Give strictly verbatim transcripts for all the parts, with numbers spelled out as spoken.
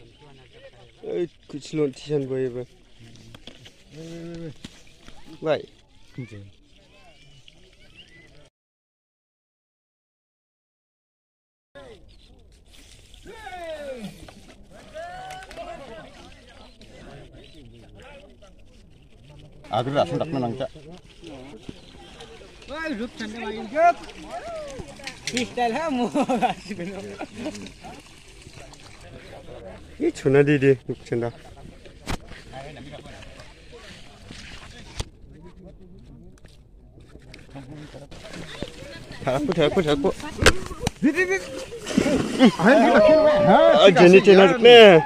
ơi cứ lộn thì chân bơi vậy vậy à cái là không đặt nó năng chắc ơi rút chân này rút freestyle ha mua 이 전화 디디 육천다. 잡고 잡고 잡고. 아 제니 제나 네.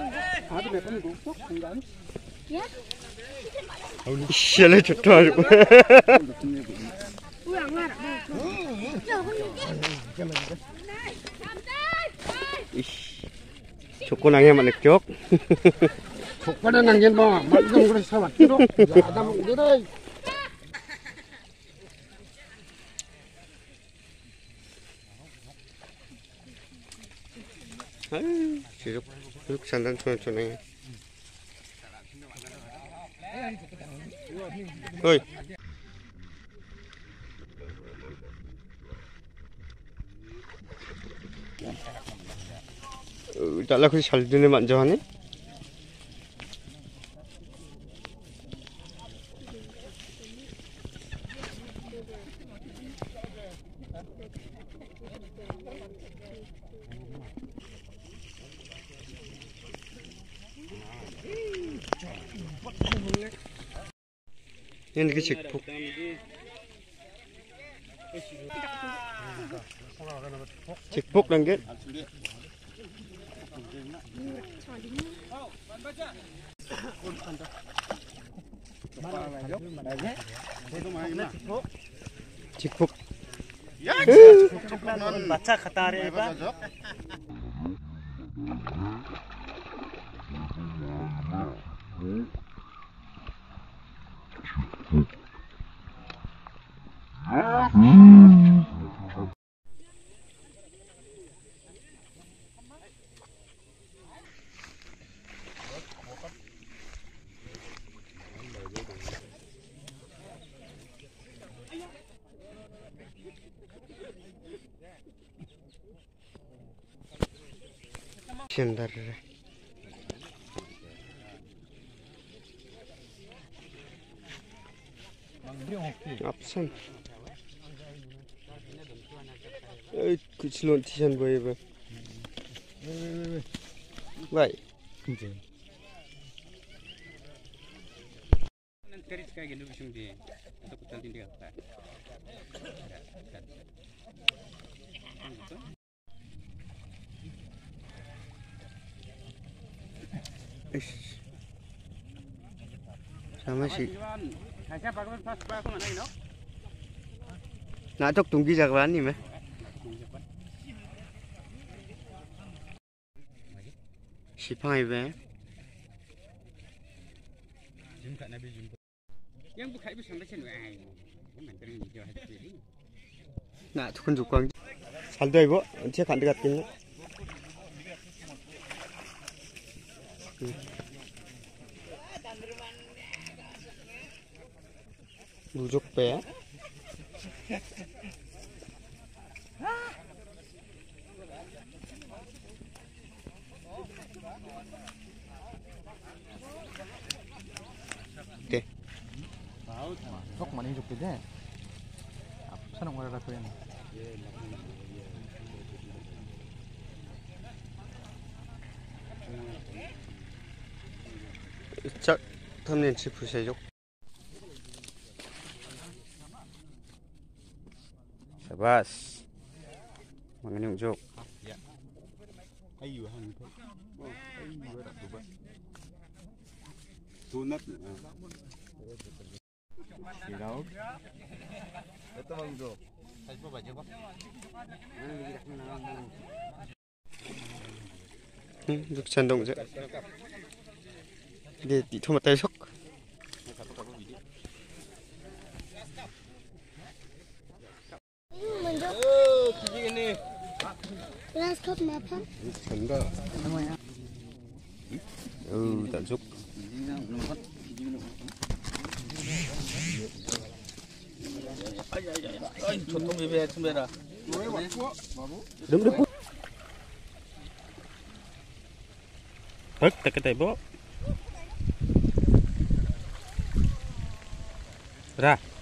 씨를 좋다 가지고. 족고낭에 맞는 쪽. 족발에 남긴 뭐 맞는 그릇 사왔지로 야다 먹으라 아유 지금 이렇게 잔단 촌촌해. 어이. 어, 달라 그 잘 드네 만져 하네. 얘는 그 직폭. 직폭 단계. 직폭. baca kata apa? 신다르래. 앞선. ơi cứ lộn thì chân bơi vậy vậy sama sih nãy chọc tung kia giặc bán gì mấy 시팡이 왜? 나 두근 죽광 잘 돼 이거 언제 간데 갔겠네. 무족배 네. 속 많이 줬게 돼. 천원 걸어라 그랬네. 짝 탐렌치 부세족. Sabas. Mangan juk. Ya. Ayu hang tu. Oh, ayu dah tu bah. Sunat. Sirau. Itu bang juk. Apa baca bah? Hmm, juk candong je. Dia di tomat tay sok. Let's cut my pan. 전다 ừ tận giúp đúng đúng bớt cái tay bó ra